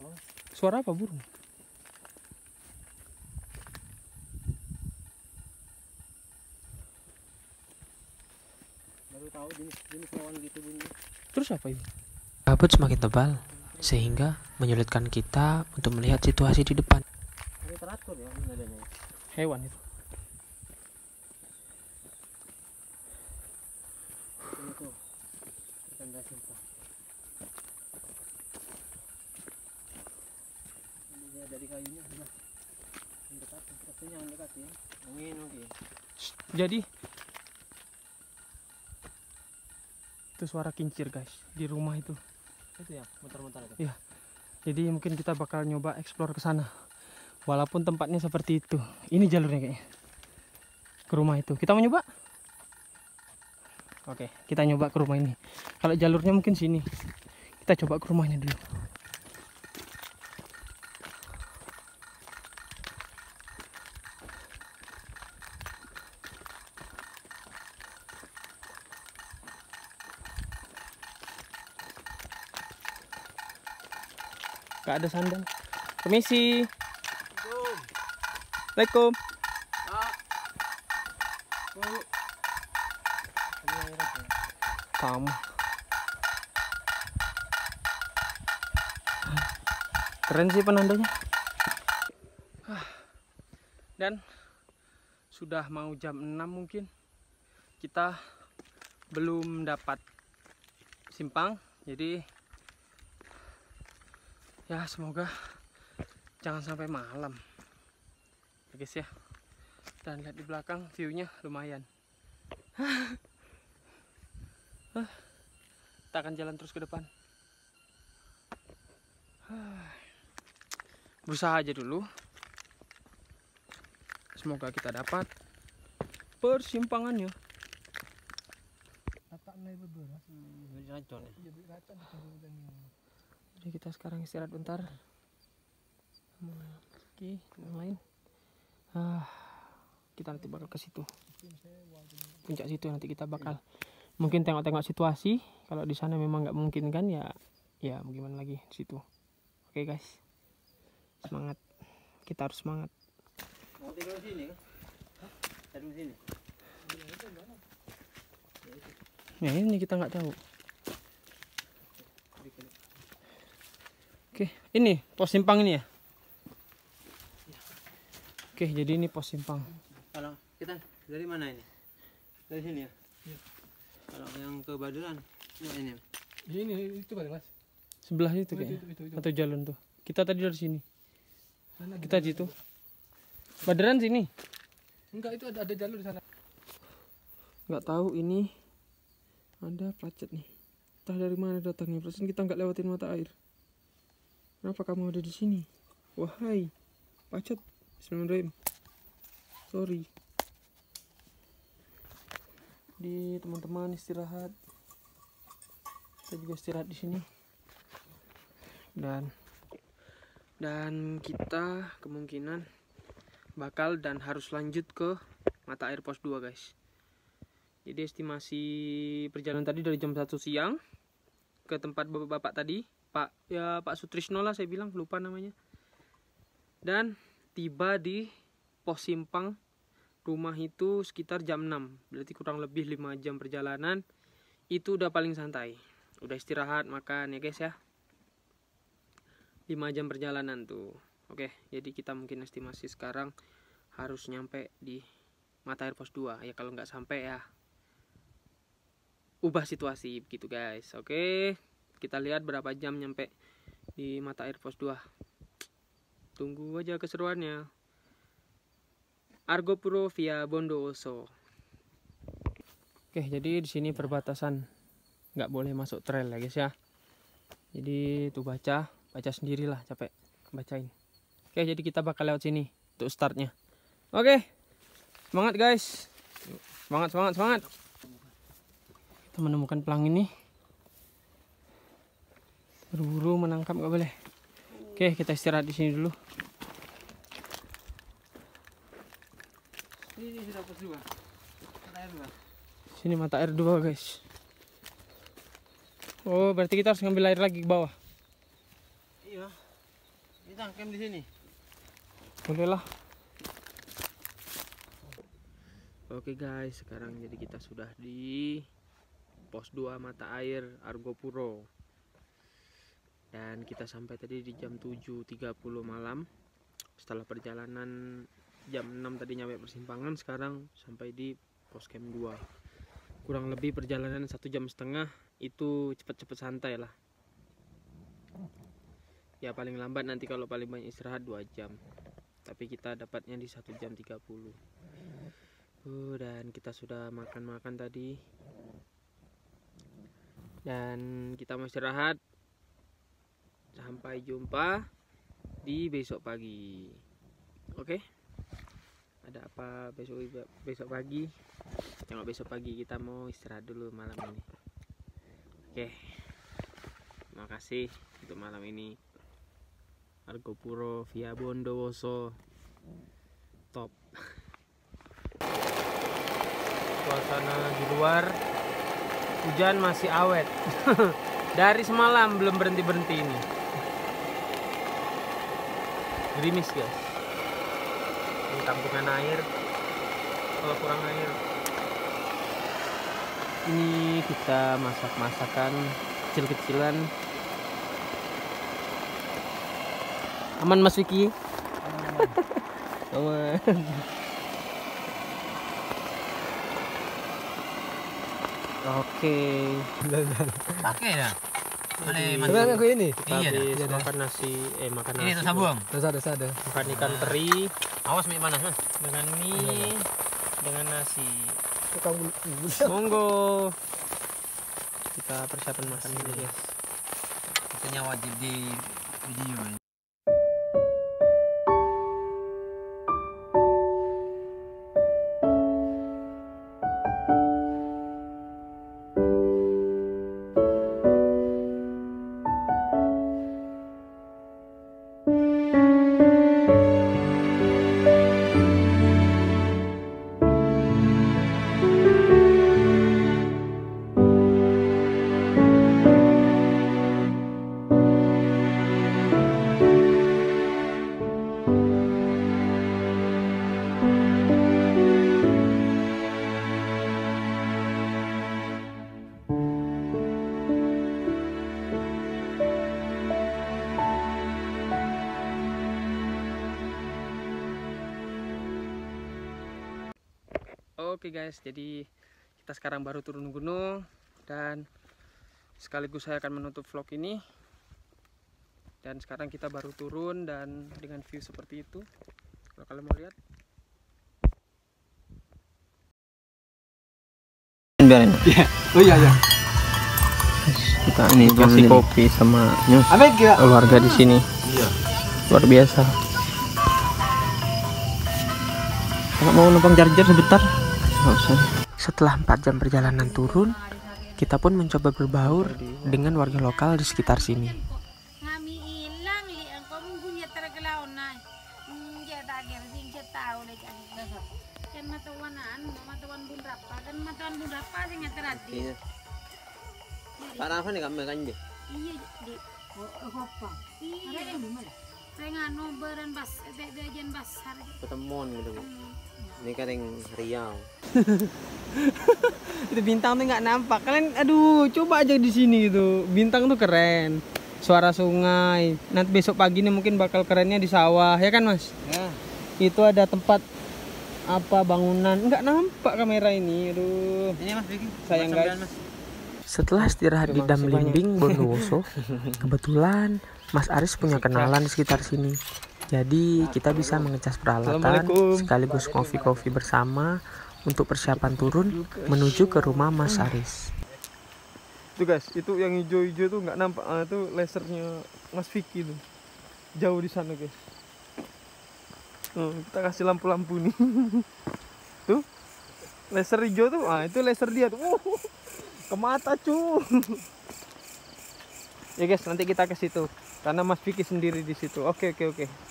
Suara apa burung? Baru tahu jenis hewan gitu bunyi. Terus apa ini? Kabut semakin tebal, sehingga menyulitkan kita untuk melihat situasi di depan. Ini teratur ya nadanya. Hewan itu. Ini tuh tanda simpang. Ini dari kayunya sudah mendekat. Pastinya jangan dekat ya. Angin mungkin. Jadi itu suara kincir guys di rumah itu. Itu ya muter-muter itu. Iya. Jadi mungkin kita bakal nyoba explore ke sana. Walaupun tempatnya seperti itu. Ini jalurnya kayaknya. Ke rumah itu. Kita mau nyoba? Oke, kita nyoba ke rumah ini. Kalau jalurnya mungkin sini. Kita coba ke rumahnya dulu. Gak ada sandal. Permisi. Assalamualaikum. Sama. Keren sih penandanya. Dan sudah mau jam 6 mungkin. Kita belum dapat simpang. Jadi ya semoga jangan sampai malam ya guys ya. Dan lihat di belakang view-nya lumayan. Kita akan jalan terus ke depan. Berusaha aja dulu. Semoga kita dapat persimpangannya. Jadi kita sekarang istirahat bentar. Oke, yang lain. Kita nanti bakal ke situ. Puncak situ nanti kita bakal mungkin tengok-tengok situasi. Kalau di sana memang nggak mungkin kan ya gimana lagi di situ. Oke guys, semangat. Kita harus semangat. Mau tidur sini kan? Tidur sini. Ya ini kita nggak tahu. Oke, ini pos simpang ini ya. Oke, jadi ini pos simpang. Kalau kita dari mana ini? Dari sini ya? Iya. Kalau yang ke Baduran, ini. Ini itu Bang Mas. Sebelah itu kayaknya. Itu. Atau jalan tuh. Kita tadi dari sini. Mana Kita di situ. Baderan sini. Enggak, itu ada jalur di sana. Nggak tahu ini ada pacet nih. Entah dari mana datangnya. Perasaan kita nggak lewatin mata air. Kenapa kamu ada di sini? Wahai pacet. Bismillahirrahmanirrahim. Sorry. Di teman-teman istirahat. Saya juga istirahat di sini. Dan kita kemungkinan bakal dan harus lanjut ke mata air pos 2 guys. Jadi estimasi perjalanan tadi dari jam 1 siang ke tempat bapak-bapak tadi, Pak Sutrisno lah saya bilang, lupa namanya. Dan tiba di pos simpang rumah itu sekitar jam 6. Berarti kurang lebih 5 jam perjalanan. Itu udah paling santai. Udah istirahat, makan ya guys ya. 5 jam perjalanan tuh. Oke, jadi kita mungkin estimasi sekarang harus nyampe di mata air pos 2. Ya kalau nggak sampai ya ubah situasi begitu guys. Oke, kita lihat berapa jam nyampe di mata air pos 2. Tunggu aja keseruannya. Argopuro via Bondowoso. Oke, jadi di sini perbatasan, nggak boleh masuk trail ya guys ya. Jadi tuh baca sendirilah, capek bacain. Oke, jadi kita bakal lewat sini untuk startnya. Oke, semangat guys. Semangat. Kita menemukan pelang ini. Buru-buru menangkap nggak boleh. Oke, kita istirahat di sini dulu. Ini sudah pos 2. Mata air 2. Sini mata air 2 guys. Oh, berarti kita harus ngambil air lagi ke bawah. Iya. Kita camp di sini. Boleh lah. Oke guys, sekarang jadi kita sudah di pos 2 mata air Argopuro. Dan kita sampai tadi di jam 7.30 malam. Setelah perjalanan jam 6 tadi nyampe persimpangan, sekarang sampai di pos camp 2. Kurang lebih perjalanan 1,5 jam, itu cepet-cepet santai lah. Ya paling lambat nanti kalau paling banyak istirahat 2 jam. Tapi kita dapatnya di 1 jam 30. Dan kita sudah makan-makan tadi. Dan kita mau istirahat. Sampai jumpa di besok pagi. Oke? Ada apa besok pagi? Tengok besok pagi, kita mau istirahat dulu malam ini. Oke. Terima kasih untuk malam ini. Argopuro via Bondowoso. Top. Suasana di luar, hujan masih awet. Dari semalam belum berhenti ini. Gerimis guys. Ini tampungan air. Kalau kurang air, ini kita masak-masakan kecil-kecilan. Aman Mas Vicky? Aman. Oke. Pakai ya. Tapi aku ini. Kita Iya, habis dah. makan nasi, makan Ini nasi. tuh sabung. Ada. Makan ikan teri Awas mie panas mas. dengan mie, dengan nasi. Tukang Monggo. Kita persiapan makan dulu guys. Katanya wajib di video ini. Oke guys, jadi kita sekarang baru turun gunung dan sekaligus saya akan menutup vlog ini. Dan sekarang kita baru turun dan dengan view seperti itu. Kalau kalian mau lihat, Biarin. Oh iya. kita ini kasih kopi sama Apa kira? keluarga di sini. Iya. Luar biasa. Kalau mau numpang charger sebentar? Nggak usah. Setelah 4 jam perjalanan turun, kita pun mencoba berbaur dengan warga lokal di sekitar sini. Ngami ilang li ang punya tergelaw na dia tager sing kita tahu le kan matawan bun rapa sing ngeterati Iya. Para apa nih kami kan deh? iya di apa iya saya ngano beran bas bejan basar Ketemuan gitu. Ini kan yang Riau. Itu bintang tuh nggak nampak. Kalian, aduh, coba aja di sini gitu. Bintang tuh keren. Suara sungai. Nanti besok pagi nih mungkin bakal kerennya di sawah, ya kan Mas? Ya. Itu ada tempat apa bangunan. Nggak nampak kamera ini. Aduh. Ini Mas Vicky. Sayang, buat guys. sampean, Mas. Setelah istirahat di Terima Dam kasih banyak. Limbing Bondowoso, kebetulan Mas Aris punya kenalan di sekitar sini. Jadi kita bisa mengecas peralatan Assalamualaikum. sekaligus kopi-kopi bersama untuk persiapan turun menuju ke rumah Mas Aris. Tuh guys, itu yang hijau-hijau tuh nggak nampak. Ah, itu lasernya Mas Vicky tuh. Jauh di sana guys. Kita kasih lampu-lampu nih. Tuh. Laser hijau tuh. Ah, itu laser dia tuh. Ke mata cu. Ya guys, nanti kita ke situ karena Mas Vicky sendiri di situ. Oke.